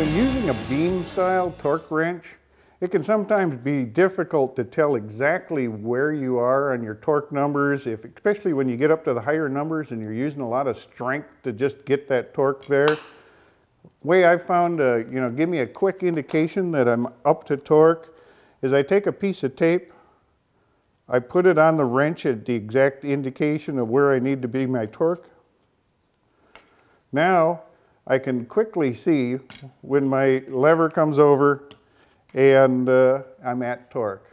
When using a beam style torque wrench, it can sometimes be difficult to tell exactly where you are on your torque numbers, especially when you get up to the higher numbers and you're using a lot of strength to just get that torque there. Way I found to give me a quick indication that I'm up to torque is I take a piece of tape, I put it on the wrench at the exact indication of where I need to be my torque. Now I can quickly see when my lever comes over and I'm at torque.